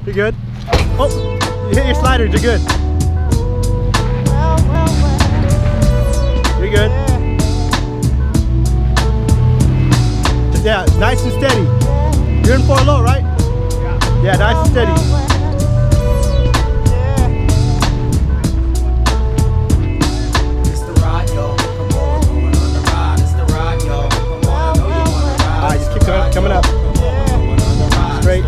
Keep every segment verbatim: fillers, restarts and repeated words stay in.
You're good. Oh, you hit your sliders. You're good. You're good. Yeah, nice and steady. You're in four low, right? Yeah. Yeah, nice and steady. It's the ride, yo. Come on, going on the ride. It's the ride, yo. Come on, I know you want to ride. All right, just keep going, coming up. Straight.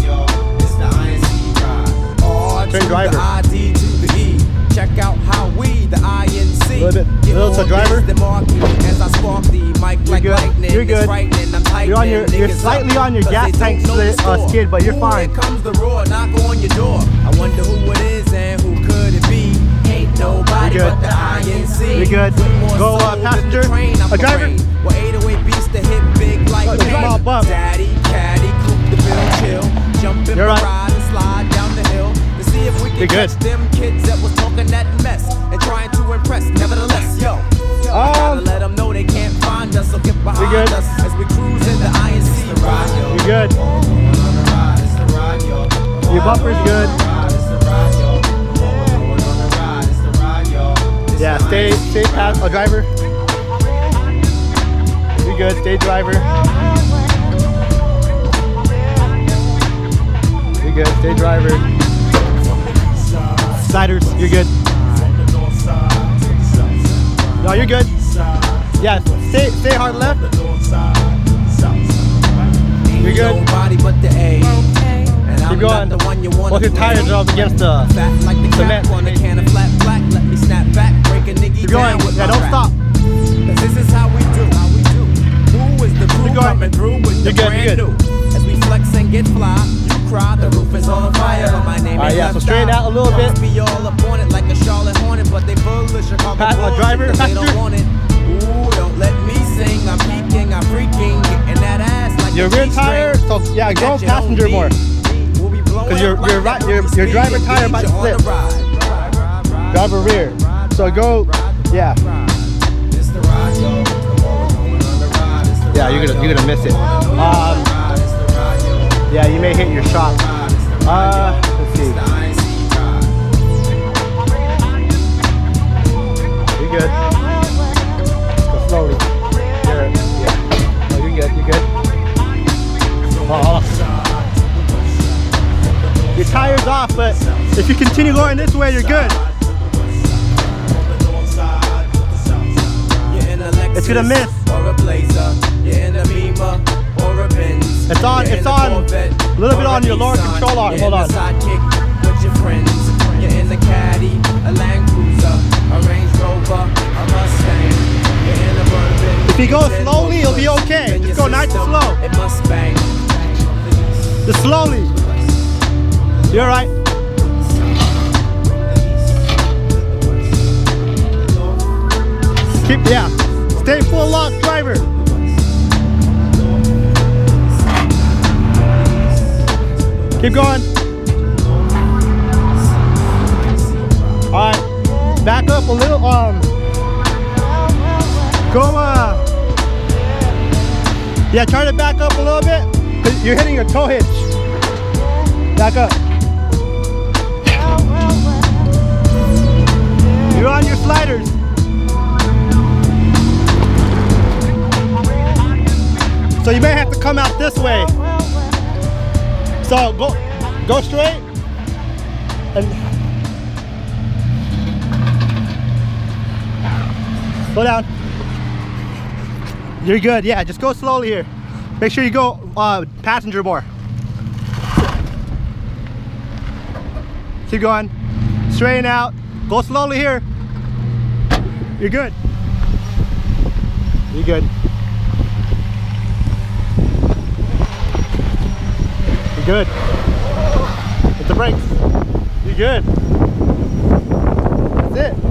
Straight driver. I D to the E. Check out how we, the I N C. A little bit, a little to driver. As I spark the mic like You're good. lightning. You're good. I'm you're on your, you're slightly on your gas tank uh, skid, but you're Ooh, fine. Here comes the roar, knock on your door. I wonder who it is and who could it be? Ain't nobody but the I N C. You're good. Go uh, passenger, a driver. Well, eight oh eight beats to hit big like oh, small bump. Daddy, caddy, coupe the bill, chill. Jump in, you're right. ride and slide down the hill. To see if we can you're catch good. them kids that was talking that mess and trying to impress. Nevertheless, yo. I gotta Um, let them know they can't find us, so get behind good. us as we cruise in the I N C. You're good. Your bumper's good. Yeah, stay, stay past a driver. You're good, stay driver. You're good, stay driver. Sliders, you're good. No, you're good. Yeah, stay, stay hard left. You're good. Nobody but the A. And I'm Keep going. not the one you want. Well, your tires are up against the fat like the cement. on a can of flat black. Let me snap back, break a nigga Keep going. down with Yeah, my don't rap. stop. This is how we do. How we do. Who is the crew coming through with the You're good, brand you're new? good. As we flex and get fly, you cry. The roof is on fire, but my name All right, is yeah, so left straighten out a little bit. Must be all up on it like a Charlotte Hornet, but they bullish. Pat, uh, driver, they don't passenger. want it. Ooh, don't let me sing. I'm peeking, I'm freaking, getting that ass like Your a rear G-string. tire, so yeah, go passenger more. Because your your right your your driver tire might slip. Driver rear. So go, yeah. Yeah, you're gonna you're gonna miss it. Um, yeah, you may hit your shock. Uh, let's see. You're good. Go slowly. You're, yeah. Oh, you're good. You're good. Oh. Your tire's off, but if you continue going this way, you're good. It's gonna miss. It's on, it's on, a little bit on your lower control arm. Hold on. If you go slowly, it'll be okay. Just go nice and slow. Just slowly. You're alright. Keep, yeah. Stay full lock, driver. Keep going. Alright. Back up a little. Um. Go, uh. Yeah, try to back up a little bit. You're hitting your toe hitch. Back up. You're on your sliders. So you may have to come out this way. So go go straight and slow down. You're good. Yeah, just go slowly here. Make sure you go uh, passenger more. Keep going. Straighten out. Go slowly here. You're good. You're good. You're good. Hit the brakes. You're good. That's it.